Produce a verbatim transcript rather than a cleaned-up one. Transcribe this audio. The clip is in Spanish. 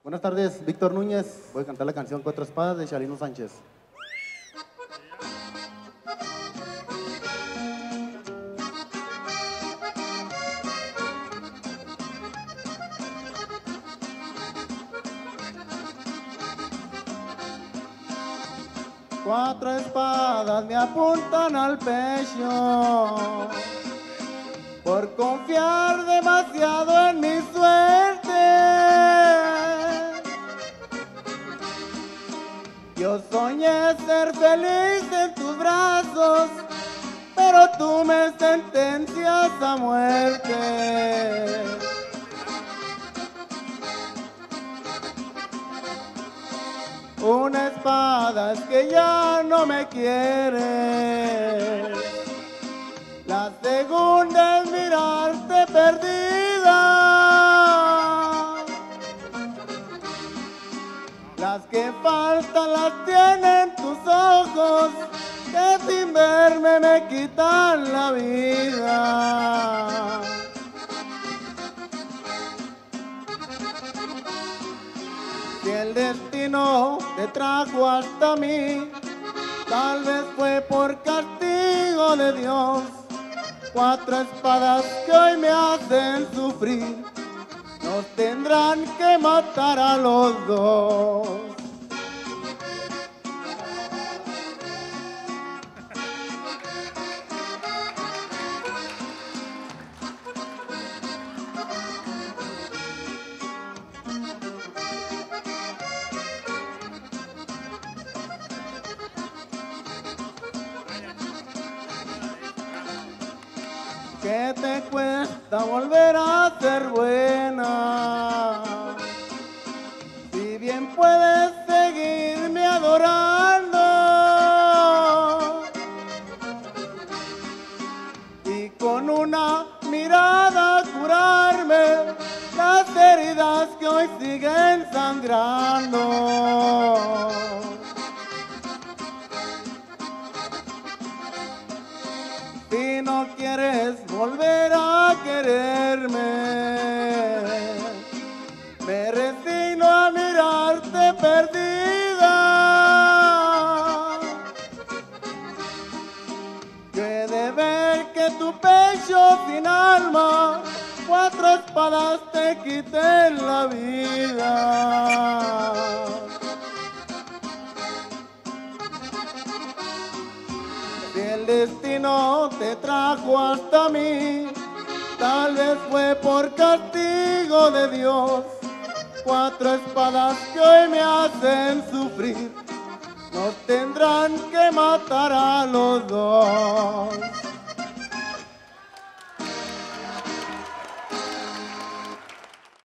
Buenas tardes, Víctor Núñez. Voy a cantar la canción Cuatro Espadas de Chalino Sánchez. Cuatro espadas me apuntan al pecho por confiar demasiado en mi suerte. Yo soñé ser feliz en tus brazos, pero tú me sentencias a muerte. Una espada es que ya no me quiere. La segunda es mirarte perdida. Las que faltan las tienen tus ojos, que sin verme me quitan la vida. Si el destino te trajo hasta mí, tal vez fue por castigo de Dios. Cuatro espadas que hoy me hacen sufrir, nos tendrán que matar a los dos. ¿Qué te cuesta volver a ser buena? Si bien puedes seguirme adorando y con una mirada curarme las heridas que hoy siguen sangrando. Si no quieres volver a quererme, me resigno a mirarte perdida. Yo he de ver que tu pecho sin alma, cuatro espadas te quiten la vida. Si el destino te trajo hasta mí, tal vez fue por castigo de Dios. Cuatro espadas que hoy me hacen sufrir, nos tendrán que matar a los dos.